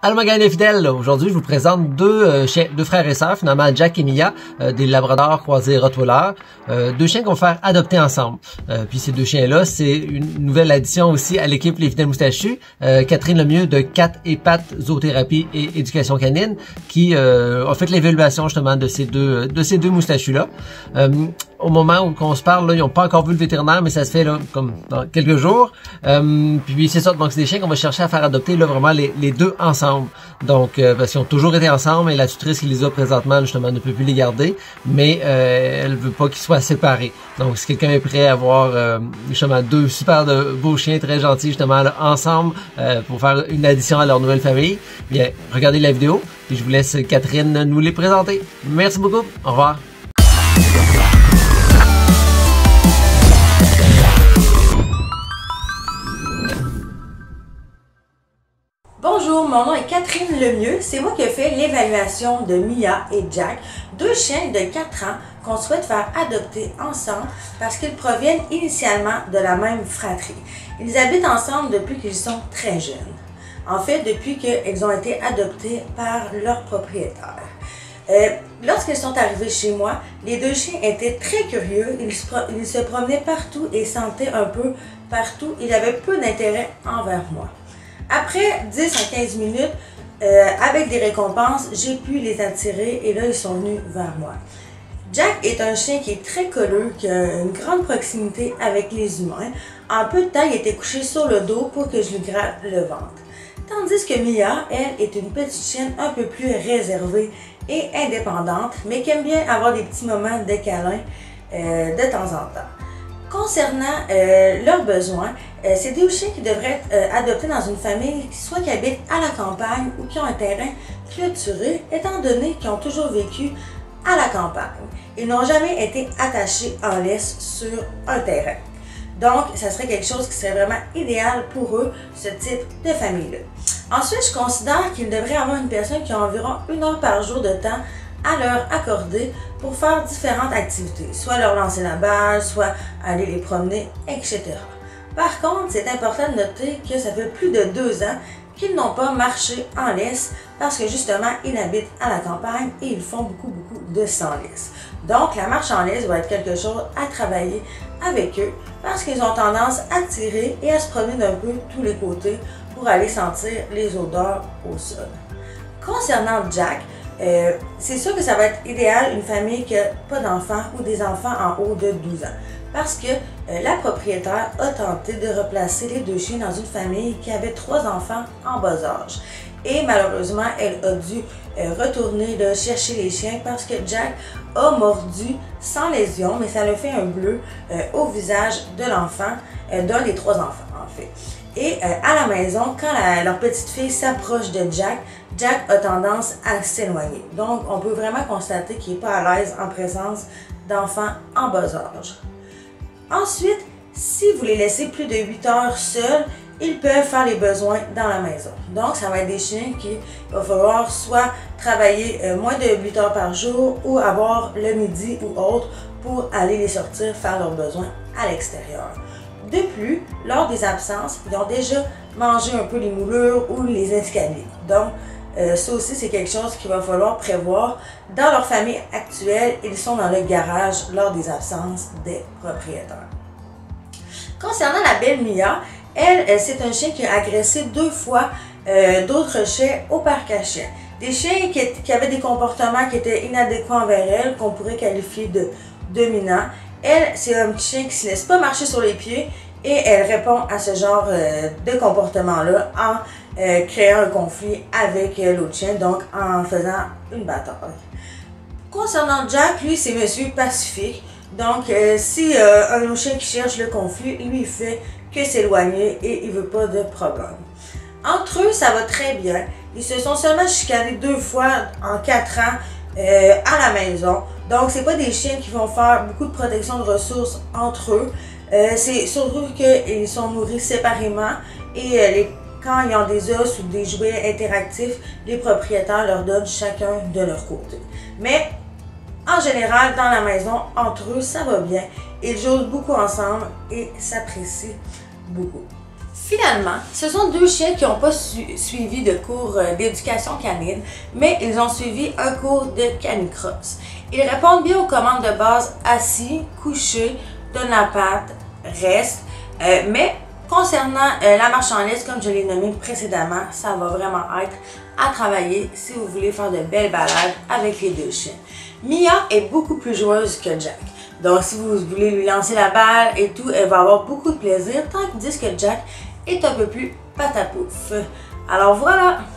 Allô ma gang de fidèles, aujourd'hui je vous présente deux frères et sœurs, finalement Jack et Mia, des labradors croisés Rottweiler, deux chiens qu'on va faire adopter ensemble. Puis ces deux chiens-là, c'est une nouvelle addition aussi à l'équipe Les Fidèles Moustachus, Catherine Lemieux de Cat et Pat Zoothérapie et Éducation Canine, qui a fait l'évaluation justement de ces deux moustachus-là. Au moment où on se parle, là, ils n'ont pas encore vu le vétérinaire, mais ça se fait là, comme dans quelques jours. Puis c'est ça, donc c'est des chiens qu'on va chercher à faire adopter là, vraiment les deux ensemble. Donc, parce qu'ils ont toujours été ensemble et la tutrice qui les a présentement, justement, ne peut plus les garder, mais elle veut pas qu'ils soient séparés. Donc, si quelqu'un est prêt à avoir justement deux super beaux chiens très gentils, justement, là, ensemble, pour faire une addition à leur nouvelle famille, bien, regardez la vidéo, et je vous laisse Catherine nous les présenter. Merci beaucoup, au revoir. Bonjour, mon nom est Catherine Lemieux. C'est moi qui ai fait l'évaluation de Mia et Jack, deux chiens de 4 ans qu'on souhaite faire adopter ensemble parce qu'ils proviennent initialement de la même fratrie. Ils habitent ensemble depuis qu'ils sont très jeunes. En fait, depuis qu'ils ont été adoptés par leur propriétaire. Lorsqu'ils sont arrivés chez moi, les deux chiens étaient très curieux. Ils se promenaient partout et sentaient un peu partout. Ils avaient peu d'intérêt envers moi. Après 10 à 15 minutes, avec des récompenses, j'ai pu les attirer et là, ils sont venus vers moi. Jack est un chien qui est très colleux, qui a une grande proximité avec les humains. En peu de temps, il était couché sur le dos pour que je lui gratte le ventre. Tandis que Mia, elle, est une petite chienne un peu plus réservée et indépendante, mais qui aime bien avoir des petits moments de câlin de temps en temps. Concernant leurs besoins, c'est des chiens qui devraient être adoptés dans une famille soit qui habite à la campagne ou qui ont un terrain clôturé, étant donné qu'ils ont toujours vécu à la campagne. Ils n'ont jamais été attachés en laisse sur un terrain. Donc, ça serait quelque chose qui serait vraiment idéal pour eux, ce type de famille-là. Ensuite, je considère qu'ils devraient avoir une personne qui a environ 1 heure par jour de temps à leur accorder pour faire différentes activités, soit leur lancer la balle, soit aller les promener, etc. Par contre, c'est important de noter que ça fait plus de 2 ans qu'ils n'ont pas marché en laisse parce que justement, ils habitent à la campagne et ils font beaucoup de sans-laisse. Donc, la marche en laisse va être quelque chose à travailler avec eux parce qu'ils ont tendance à tirer et à se promener d'un peu tous les côtés pour aller sentir les odeurs au sol. Concernant Jack, c'est sûr que ça va être idéal une famille qui n'a pas d'enfants ou des enfants en haut de 12 ans. Parce que la propriétaire a tenté de replacer les deux chiens dans une famille qui avait 3 enfants en bas âge. Et malheureusement, elle a dû retourner chercher les chiens parce que Jack a mordu sans lésion, mais ça lui a fait un bleu au visage de l'enfant, d'un des 3 enfants en fait. Et à la maison, quand leur petite fille s'approche de Jack, Jack a tendance à s'éloigner. Donc, on peut vraiment constater qu'il n'est pas à l'aise en présence d'enfants en bas âge. Ensuite, si vous les laissez plus de 8 heures seuls, ils peuvent faire les besoins dans la maison. Donc, ça va être des chiens qu'il va falloir soit travailler moins de 8 heures par jour ou avoir le midi ou autre pour aller les sortir faire leurs besoins à l'extérieur. De plus, lors des absences, ils ont déjà mangé un peu les moulures ou les escaliers. Donc, ça aussi, c'est quelque chose qu'il va falloir prévoir. Dans leur famille actuelle, ils sont dans le garage lors des absences des propriétaires. Concernant la belle Mia, elle, c'est un chien qui a agressé 2 fois d'autres chiens au parc à chiens. Des chiens qui avaient des comportements qui étaient inadéquats envers elle, qu'on pourrait qualifier de dominants. Elle, c'est un petit chien qui ne se laisse pas marcher sur les pieds et elle répond à ce genre de comportement-là en créant un conflit avec l'autre chien, donc en faisant une bataille. Concernant Jack, lui, c'est monsieur pacifique. Donc, si un autre chien qui cherche le conflit, lui, il fait que s'éloigner et il ne veut pas de problème. Entre eux, ça va très bien. Ils se sont seulement chicanés 2 fois en 4 ans à la maison. Donc, c'est pas des chiens qui vont faire beaucoup de protection de ressources entre eux. C'est surtout qu'ils sont nourris séparément et quand ils ont des os ou des jouets interactifs, les propriétaires leur donnent chacun de leur côté. Mais en général, dans la maison, entre eux, ça va bien. Ils jouent beaucoup ensemble et s'apprécient beaucoup. Finalement, ce sont deux chiens qui n'ont pas suivi de cours d'éducation canine, mais ils ont suivi un cours de canicross. Ils répondent bien aux commandes de base assis, couché, donne la patte, reste, mais concernant la marchandise, comme je l'ai nommé précédemment, ça va vraiment être à travailler si vous voulez faire de belles balades avec les deux chiens. Mia est beaucoup plus joueuse que Jack. Donc si vous voulez lui lancer la balle et tout, elle va avoir beaucoup de plaisir, tandis que Jack est un peu plus patapouf. Alors voilà!